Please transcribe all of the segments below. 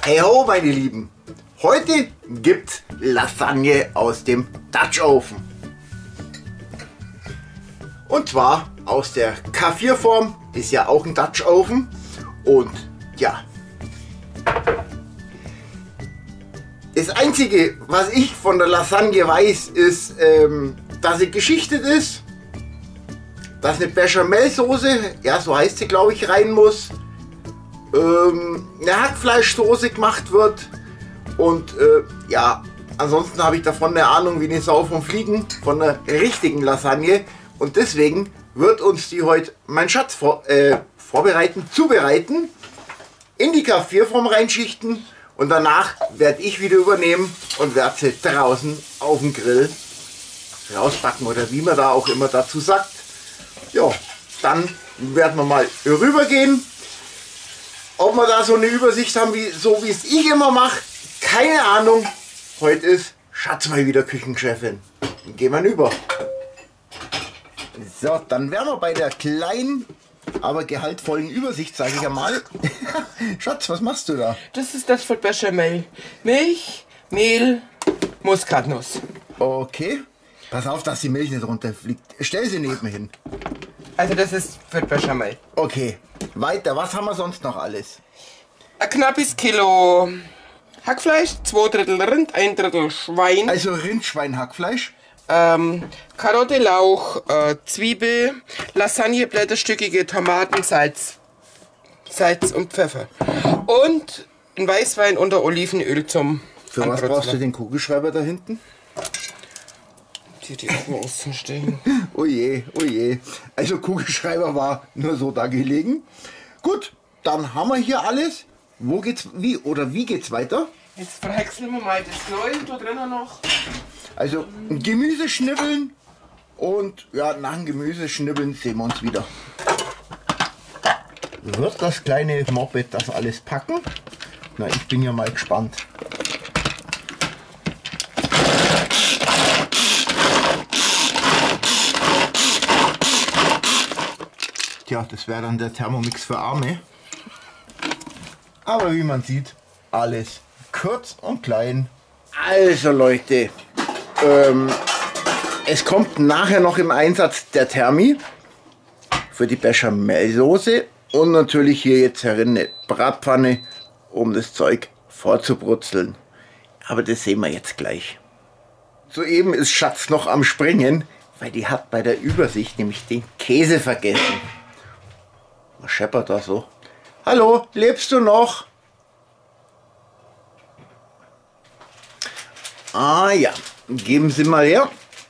Hey ho, meine Lieben! Heute gibt's Lasagne aus dem Dutch Oven. Und zwar aus der K4-Form, ist ja auch ein Dutch Oven. Und ja, das Einzige, was ich von der Lasagne weiß, ist, dass sie geschichtet ist, dass eine Bechamelsoße, ja so heißt sie glaube ich, rein muss, eine Hackfleischsoße gemacht wird und ja, ansonsten habe ich davon eine Ahnung wie eine Sau vom Fliegen, von der richtigen Lasagne, und deswegen wird uns die heute mein Schatz zubereiten, in die K4-Form reinschichten und danach werde ich wieder übernehmen und werde sie draußen auf dem Grill rausbacken oder wie man da auch immer dazu sagt. Ja, dann werden wir mal rübergehen. Ob wir da so eine Übersicht haben, wie es ich immer mache, keine Ahnung. Heute ist Schatz mal wieder Küchenchefin. Dann gehen wir rüber. So, dann wären wir bei der kleinen, aber gehaltvollen Übersicht, sage ich einmal. Schatz, was machst du da? Das ist das für Bechamel. Milch, Mehl, Muskatnuss. Okay. Pass auf, dass die Milch nicht runterfliegt. Stell sie neben mir hin. Also das ist für Bechamel. Okay. Weiter, was haben wir sonst noch alles? Ein knappes Kilo Hackfleisch, 2/3 Rind, 1/3 Schwein. Also Rindschwein-Hackfleisch. Karotte, Lauch, Zwiebel, Lasagneblätterstückige Tomaten, Salz und Pfeffer. Und ein Weißwein unter Olivenöl zum Für was brauchst du den Kugelschreiber da hinten? Die Augen auszustechen. Oh je, oh je. Also Kugelschreiber war nur so da gelegen. Gut, dann haben wir hier alles. Wo geht's, wie geht's weiter? Jetzt verhäckseln wir mal das Neue da drinnen noch. Also Gemüse schnibbeln und ja, nach dem Gemüseschnibbeln sehen wir uns wieder. Wird das kleine Moped das alles packen? Na, ich bin ja mal gespannt. Tja, das wäre dann der Thermomix für Arme. Aber wie man sieht, alles kurz und klein. Also Leute, es kommt nachher noch im Einsatz der Thermi für die Bechamelsoße und natürlich hier jetzt herin eine Bratpfanne, um das Zeug vorzubrutzeln. Aber das sehen wir jetzt gleich. Soeben ist Schatz noch am Springen, weil die hat bei der Übersicht nämlich den Käse vergessen. Was scheppert da so? Hallo, lebst du noch? Ah ja, geben Sie mal her.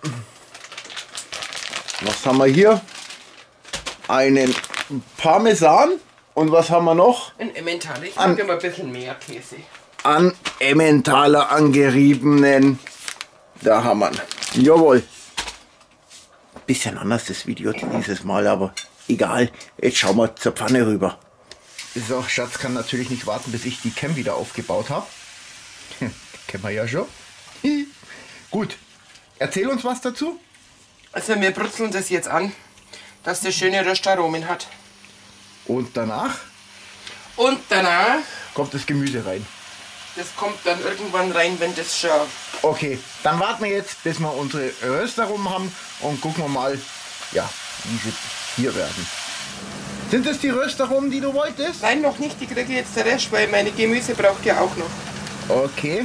Was haben wir hier? Einen Parmesan. Und was haben wir noch? Ein Emmentaler. Ich mag immer ein bisschen mehr Käse. An Emmentaler angeriebenen. Da haben wir ihn. Jawohl. Bisschen anders das Video dieses Mal, aber egal. Jetzt schauen wir zur Pfanne rüber. So, Schatz kann natürlich nicht warten, bis ich die Cam wieder aufgebaut habe. Die kennen wir ja schon. Gut, erzähl uns was dazu. Also wir brutzeln das jetzt an, dass das schöne Röstaromen hat. Und danach? Und danach? Kommt das Gemüse rein. Das kommt dann irgendwann rein, wenn das schon... Okay, dann warten wir jetzt, bis wir unsere Röster rum haben und gucken wir mal, ja, wie sie hier werden. Sind das die Röster rum, die du wolltest? Nein, noch nicht. Die kriege ich jetzt der Rest, weil meine Gemüse braucht ja auch noch. Okay.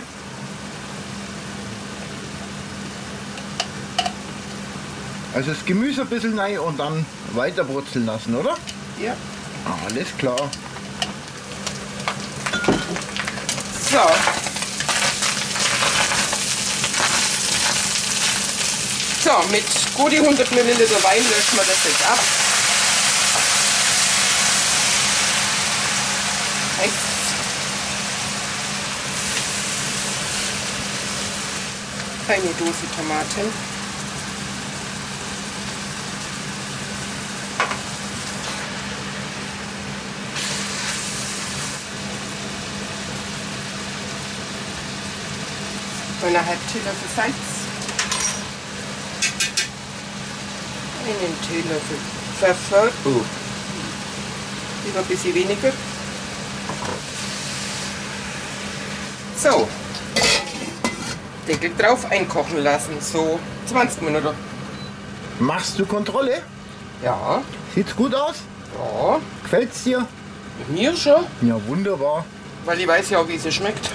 Also das Gemüse ein bisschen rein und dann weiter brutzeln lassen, oder? Ja. Alles klar. So. So, mit gut 100 ml Wein löschen wir das jetzt ab. Eine Dose Tomaten. Eine halbe Teelöffel Salz. Einen Teelöffel Pfeffer. Lieber ein bisschen weniger. So. Deckel drauf einkochen lassen. So 20 Minuten. Machst du Kontrolle? Ja. Sieht's gut aus? Ja. Gefällt's dir? Mir schon. Ja, wunderbar. Weil ich weiß ja auch, wie sie schmeckt.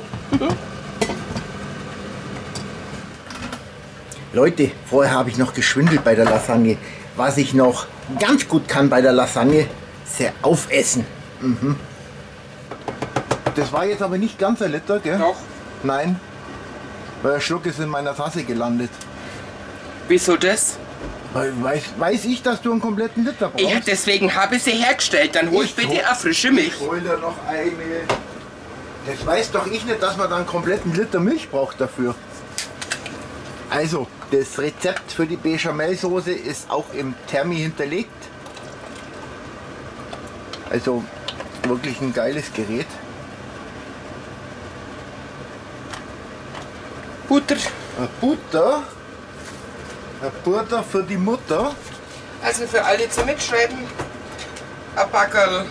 Leute, vorher habe ich noch geschwindelt bei der Lasagne. Was ich noch ganz gut kann bei der Lasagne, sehr aufessen. Mhm. Das war jetzt aber nicht ganz ein Liter, gell? Doch. Nein, weil der Schluck ist in meiner Tasse gelandet. Wieso das? Weiß ich, dass du einen kompletten Liter brauchst? Ja, deswegen habe ich sie hergestellt. Dann hol Ich bitte hol- eine frische Milch. Hol da noch eine. Das weiß doch ich nicht, dass man da einen kompletten Liter Milch braucht dafür. Also, das Rezept für die Bechamelsoße ist auch im Thermi hinterlegt. Also, wirklich ein geiles Gerät. Butter. Butter. Butter für die Mutter. Also für alle zum Mitschreiben. Ein Packerl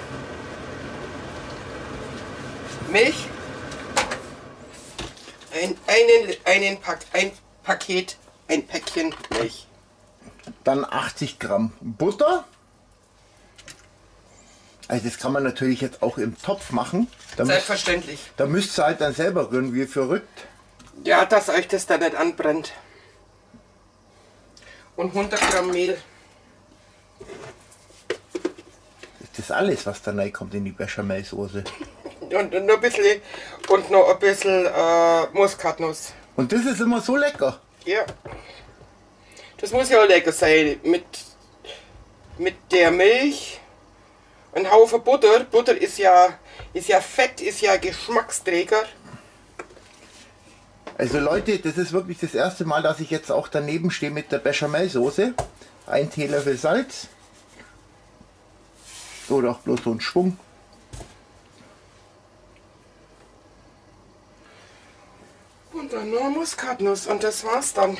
Milch. Ein Päckchen Milch. Dann 80 Gramm Butter. Also das kann man natürlich jetzt auch im Topf machen. Selbstverständlich. Da müsst ihr halt dann selber rühren, wie verrückt. Ja, dass euch das da nicht anbrennt. Und 100 Gramm Mehl. Das ist alles, was da reinkommt in die Bechamelsoße. Und noch ein bisschen Muskatnuss. Und das ist immer so lecker. Ja. Das muss ja auch lecker sein. Mit der Milch. Ein Haufen Butter. Butter ist ja Fett, ist ja Geschmacksträger. Also Leute, das ist wirklich das erste Mal, dass ich jetzt auch daneben stehe mit der Bechamelsoße. Ein Teelöffel Salz. Oder auch bloß so ein Schwung. Und dann noch Muskatnuss und das war's dann.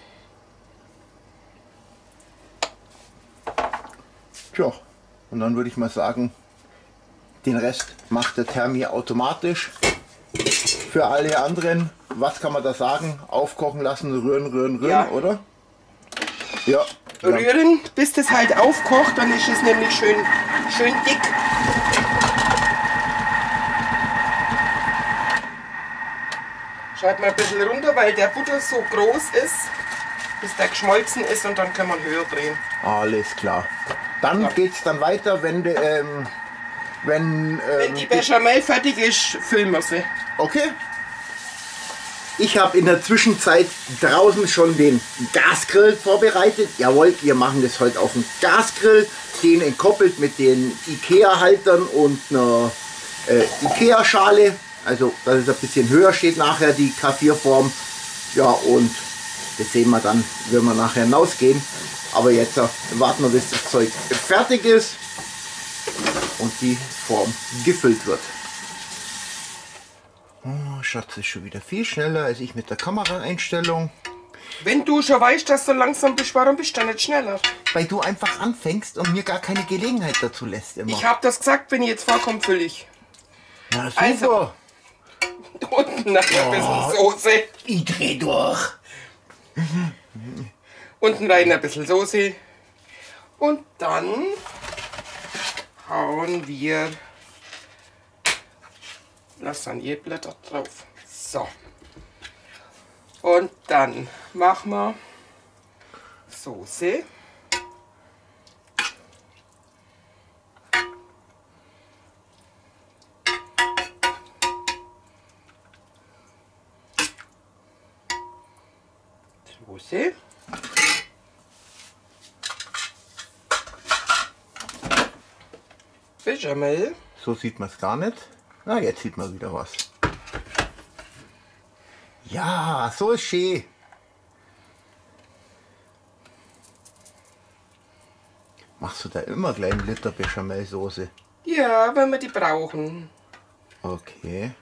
Tja, und dann würde ich mal sagen, den Rest macht der Thermi automatisch. Für alle anderen, was kann man da sagen? Aufkochen lassen, rühren, Ja. oder? Ja. Dann Rühren, bis das halt aufkocht, dann ist es nämlich schön dick. Schaut mal ein bisschen runter, weil der Butter so groß ist, bis der geschmolzen ist und dann kann man höher drehen. Alles klar. Dann Ja. geht's dann weiter, wenn Wenn die Bechamel fertig ist, füllen wir sie. okay. Ich habe in der Zwischenzeit draußen schon den Gasgrill vorbereitet. Jawohl, wir machen das heute auf dem Gasgrill. Den entkoppelt mit den Ikea-Haltern und einer Ikea-Schale. Also, dass es ein bisschen höher steht nachher, die K4-Form. Ja, und das sehen wir dann, wenn wir nachher hinausgehen. Aber jetzt warten wir, bis das Zeug fertig ist und die Form gefüllt wird. Oh, Schatz ist schon wieder viel schneller als ich mit der Kameraeinstellung. Wenn du schon weißt, dass du langsam bist, warum bist du dann nicht schneller? Weil du einfach anfängst und mir gar keine Gelegenheit dazu lässt immer. Ich habe das gesagt, wenn ich jetzt vorkomme, fülle ich. Ja, super. Also. Unten noch ein bisschen Soße. Ich dreh durch. Unten rein ein bisschen Soße. Und dann hauen wir Lasagneblätter drauf. So. Und dann machen wir Soße. Soße. Bechamel. So sieht man es gar nicht. Na, jetzt sieht man wieder was. Ja, so ist schön. Machst du da immer gleich einen Liter Bechamelsoße? Ja, wenn wir die brauchen. Okay.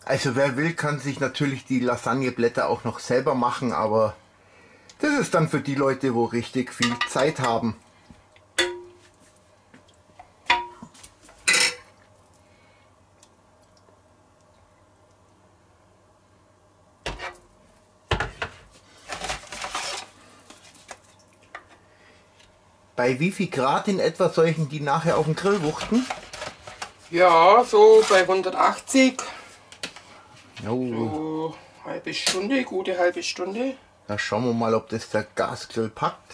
Also wer will, kann sich natürlich die Lasagneblätter auch noch selber machen, aber das ist dann für die Leute, wo richtig viel Zeit haben. Bei wie viel Grad in etwa solchen die nachher auf dem Grill wuchten? Ja, so bei 180. Jo. So halbe Stunde, gute halbe Stunde. Da schauen wir mal, ob das der Gasgrill packt.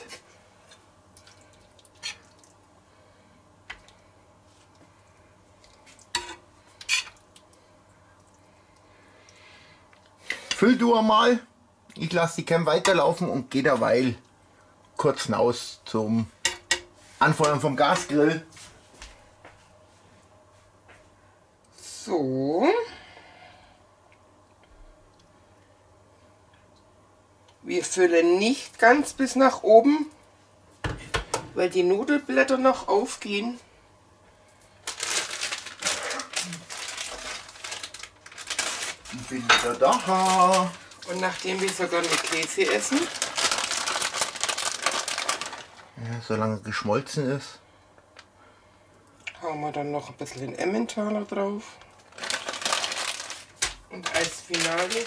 Füll du einmal. Ich lasse die Cam weiterlaufen und gehe derweil kurz hinaus zum Anfeuern vom Gasgrill. So. Wir füllen nicht ganz bis nach oben, weil die Nudelblätter noch aufgehen. Ich bin wieder da. Und nachdem wir so gerne Käse essen, Ja, solange geschmolzen ist. hauen wir dann noch ein bisschen den Emmentaler drauf. Und als Finale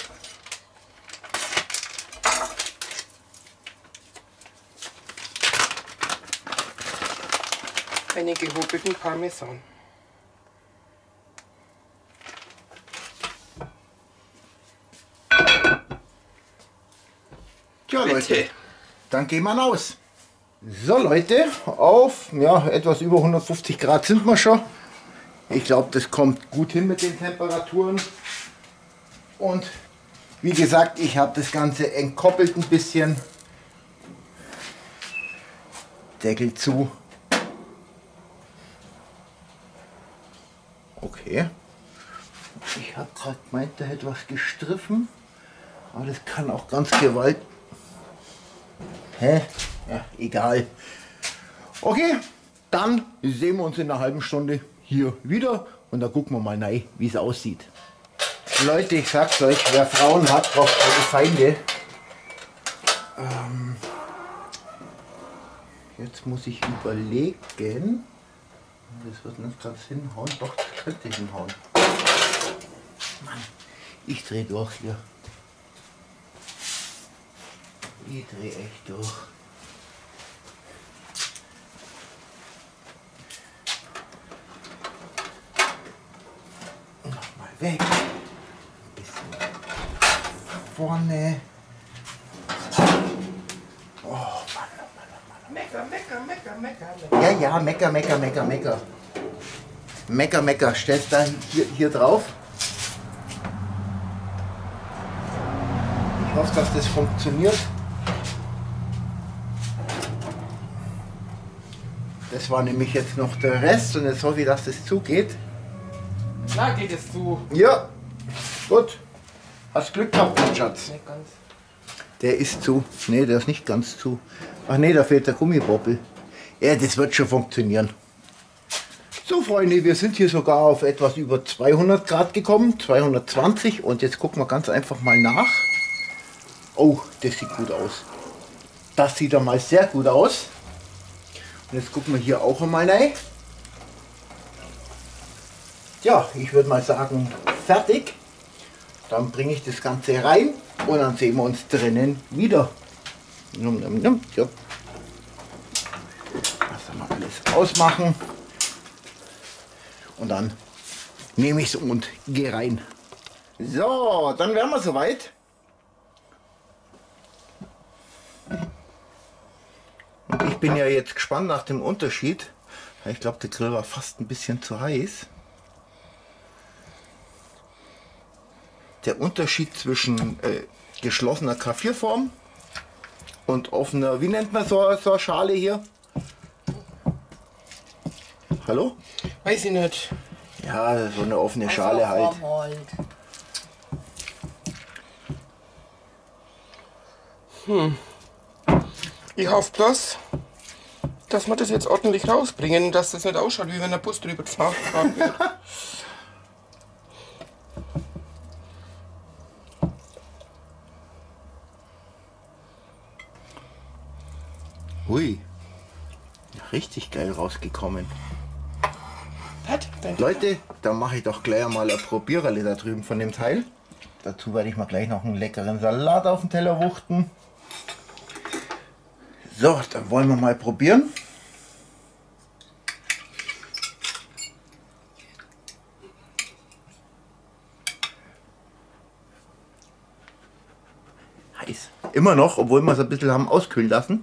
einen gehobelten Parmesan. Tja, Bitte. Leute, dann gehen wir raus. So Leute, auf ja, etwas über 150 Grad sind wir schon. Ich glaube, das kommt gut hin mit den Temperaturen. Und wie gesagt, ich habe das Ganze entkoppelt ein bisschen. Deckel zu. Okay. Ich habe gerade gemeint, da hätte was gestriffen. Aber das kann auch ganz gewaltig. Hä? Ja, egal. Okay, dann sehen wir uns in einer halben Stunde hier wieder und da gucken wir mal rein, wie es aussieht. Leute, ich sag's euch, wer Frauen hat, braucht keine Feinde. Jetzt muss ich überlegen. Das wird nicht ganz hinhauen. Doch, das könnte hinhauen. Mann, ich drehe durch hier. Ich drehe echt durch. Nochmal weg. Ein bisschen vorne. Oh Mann, oh Mann, oh Mann. Mecker, mecker, mecker, mecker. Ja, ja, mecker, mecker, mecker, mecker. Mecker, mecker. Stellst da hier drauf. Ich hoffe, dass das funktioniert. Das war nämlich jetzt noch der Rest und jetzt hoffe ich, dass das zugeht. Da geht es zu. Ja, gut. Hast Glück gehabt, mein Schatz. Nicht ganz. Der ist zu. Ne, der ist nicht ganz zu. Ach ne, da fehlt der Gummiboppel. Ja, das wird schon funktionieren. So Freunde, wir sind hier sogar auf etwas über 200 Grad gekommen. 220 und jetzt gucken wir ganz einfach mal nach. Oh, das sieht gut aus. Das sieht einmal sehr gut aus. Und jetzt gucken wir hier auch einmal rein. Ja, ich würde mal sagen, fertig. Dann bringe ich das Ganze rein und dann sehen wir uns drinnen wieder. Ja. Lass mal alles ausmachen. Und dann nehme ich es und gehe rein. So, dann wären wir soweit. Und ich bin ja jetzt gespannt nach dem Unterschied. Ich glaube, der Grill war fast ein bisschen zu heiß. Der Unterschied zwischen geschlossener K4-Form und offener, wie nennt man so eine Schale hier? Hallo? Weiß ich nicht. Ja, so eine offene Schale halt. Ich hoffe bloß, dass wir das jetzt ordentlich rausbringen, dass das nicht ausschaut, wie wenn der Bus drüber gefahren wird. Hui. Richtig geil rausgekommen. Was? Leute, da mache ich doch gleich mal ein Probiererle da drüben von dem Teil. Dazu werde ich mal gleich noch einen leckeren Salat auf den Teller wuchten. So, dann wollen wir mal probieren. Heiß. Immer noch, obwohl wir es ein bisschen haben auskühlen lassen.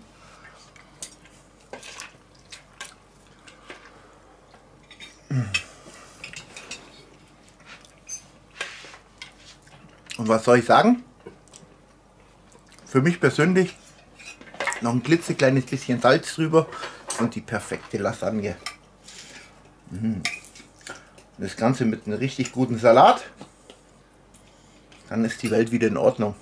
Und was soll ich sagen? Für mich persönlich noch ein klitzekleines bisschen Salz drüber und die perfekte Lasagne. Das Ganze mit einem richtig guten Salat. Dann ist die Welt wieder in Ordnung.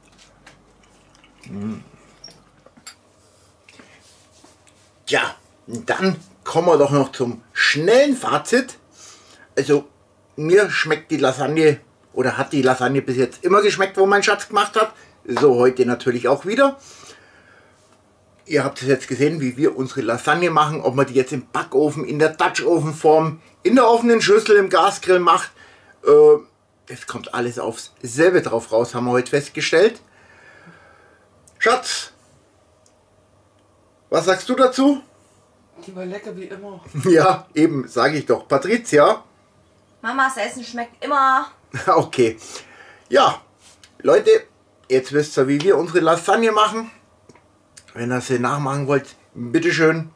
Ja, dann kommen wir doch noch zum schnellen Fazit. Also mir schmeckt die Lasagne oder hat die Lasagne bis jetzt immer geschmeckt, wo mein Schatz gemacht hat. So heute natürlich auch wieder. Ihr habt es jetzt gesehen, wie wir unsere Lasagne machen. Ob man die jetzt im Backofen, in der Dutch-Ofen-Form, in der offenen Schüssel, im Gasgrill macht. Es kommt alles aufs selbe drauf raus, haben wir heute festgestellt. Schatz, was sagst du dazu? Die war lecker wie immer. Ja, eben, sage ich doch. Patricia? Mamas Essen schmeckt immer. Okay. Ja, Leute, jetzt wisst ihr, wie wir unsere Lasagne machen. Wenn ihr sie nachmachen wollt, bitteschön.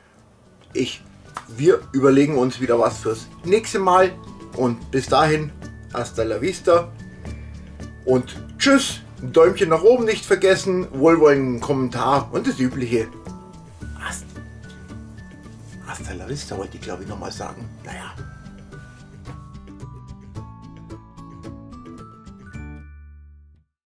Wir überlegen uns wieder was fürs nächste Mal. Und bis dahin, hasta la vista. Und tschüss. Ein Däumchen nach oben nicht vergessen. Wohlwollenden Kommentar und das Übliche. Hasta la vista wollte ich glaube ich nochmal sagen. Naja.